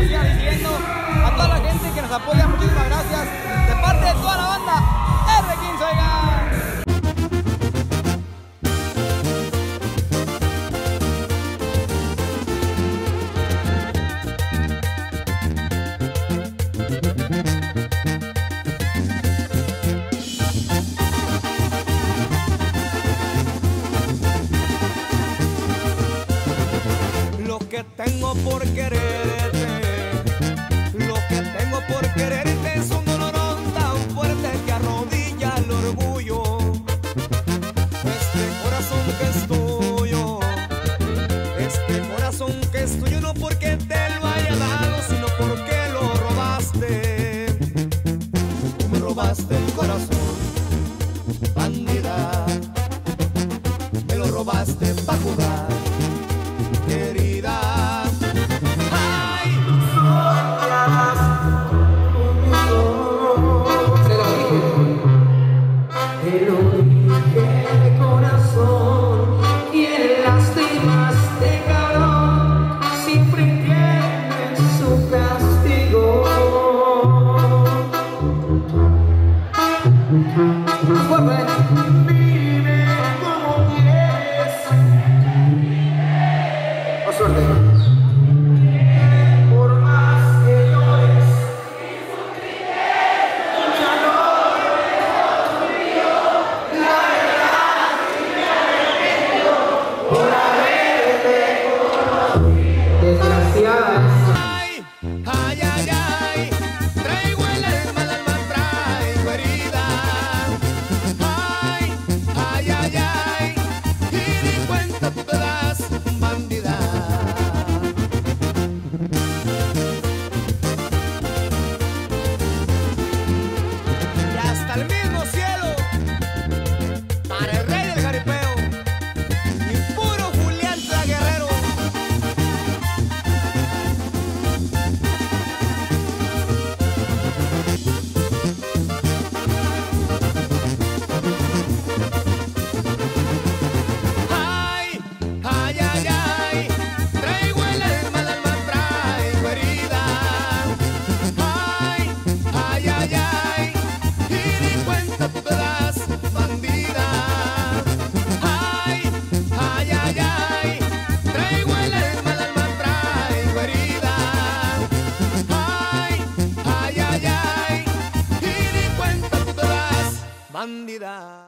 nos siga siguiendo. A toda la gente que nos apoya, muchísimas gracias. De parte de toda la banda R15, oigan. Lo que tengo por quererte, lo que tengo por quererte es un dolor tan fuerte que arrodilla el orgullo. Este corazón que es tuyo, este corazón que es tuyo, no porque te lo haya dado, sino porque lo robaste. Tú me robaste el corazón, bandida, me lo robaste pa' jugar, querida. Ay, te lo dije, corazón, y el lastimaste, cabrón, siempre tiene su castigo. Vive como quieres. O suerte. Por más que llores, ya no por haberte conocido. Desgraciadas. ay, ay, ay, ay, traigo el alma traigo herida. Ay, ay, ay, ay, y ni cuenta tú te das, bandida. Y hasta el mismo cielo para el rey del jaripeo y puro Julián Guerrero. Ay, ay, ay, ay, traigo el alma traigo herida. Ay, ay, ay, ay, y ni cuenta tú te das, bandida. Ay, ay, ay, ay, traigo el alma traigo herida. Ay, ay, ay, ay, y ni cuenta tú te das, bandida.